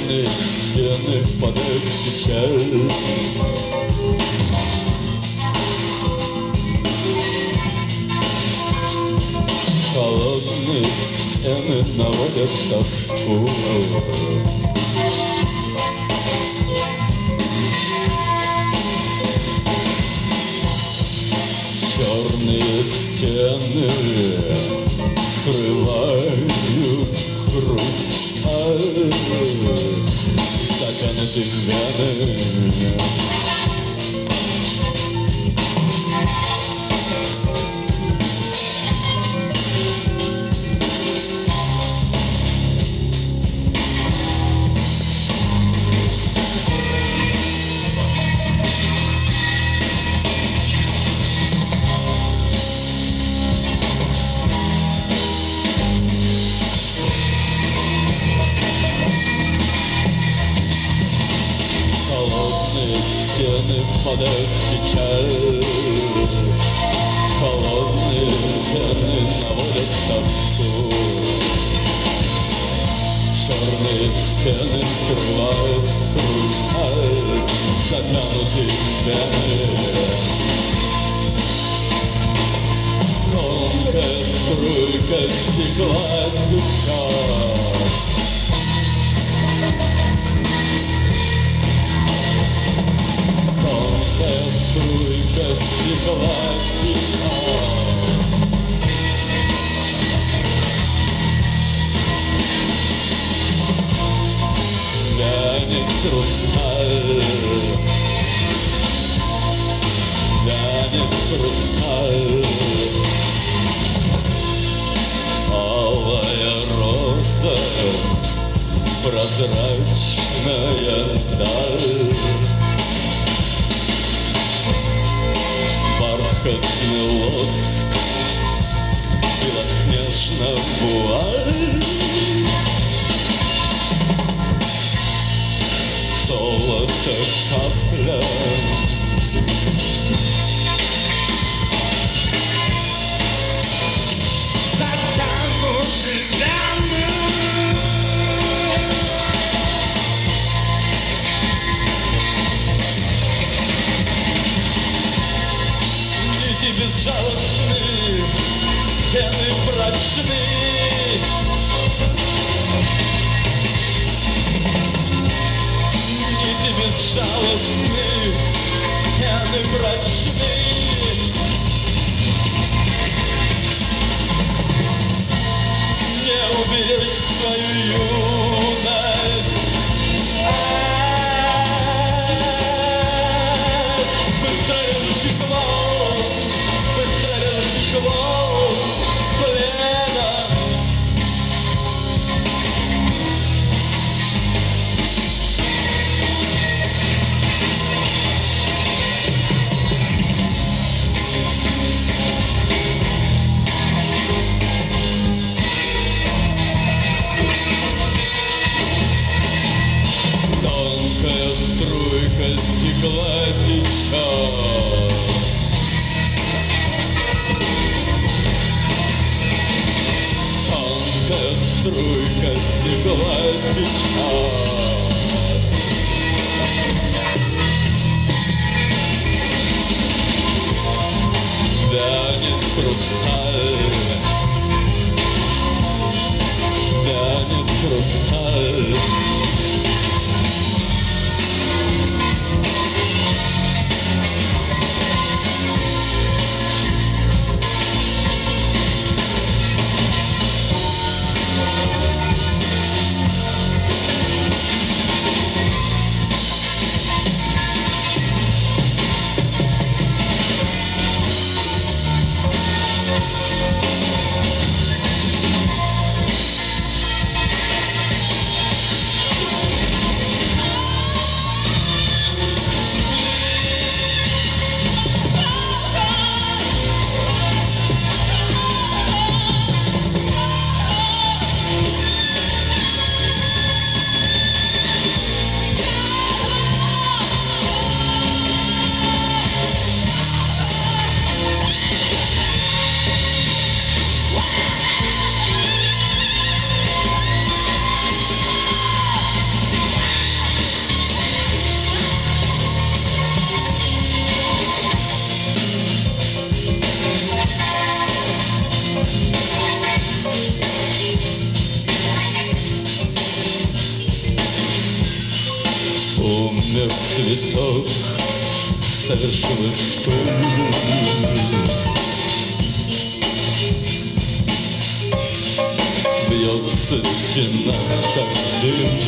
Холодные стены падают в печаль. Холодные стены наводят тоску. Черные стены скрывают хрусталь, затянуты вены. Стены падают в печаль, холодные стены наводят тоску. Черные стены скрывают хрусталь, затянутые вены. Тонкая струйка стекла душа. Струйка стекла тиха. Вянет хрусталь, вянет хрусталь. Алая роза, прозрачная даль. Бархатный лоск, белоснежная вуаль. Золото капля. Затянуты вены. Безжалостны, стены прочны. Нити безжалостны, стены прочны. Не уберечь свою юность. Быстрее стекло. Стекло плена. Тонкая струйка стекла течет. Струйка стекла течет. Вянет хрусталь, вянет хрусталь. цветок совершилась пыль. Бьется стена, как дым,